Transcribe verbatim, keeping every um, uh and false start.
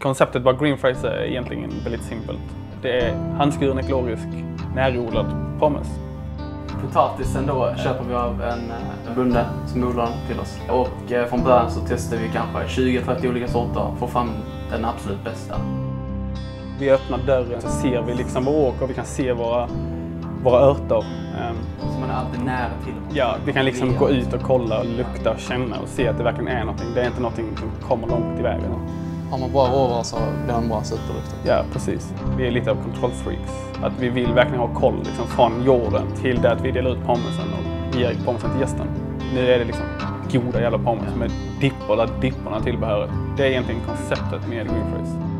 Konceptet bara Green Fries är egentligen väldigt simpelt. Det är handskuren ekologisk, närodlad pommes. Potatisen då köper vi av en bonde som odlar den till oss. Och eh, från början så testar vi kanske tjugo till trettio olika sorter för att få fram den absolut bästa. Vi öppnar dörren så ser vi liksom vår åker och vi kan se våra, våra örter. Så man är alltid nära till. Ja, vi kan liksom gå ut och kolla och lukta och känna och se att det verkligen är någonting. Det är inte någonting som kommer långt i vägen. Har man bra råvaror så blir det en bra slutprodukt. Ja, precis. Vi är lite av kontrollfreaks. Att vi vill verkligen ha koll liksom, från jorden till det att vi delar ut pommesen och ger pommesen till gästen. Nu är det liksom goda jävla pommes med dippor där dipporna tillbehör. Det är egentligen konceptet med Green Fries.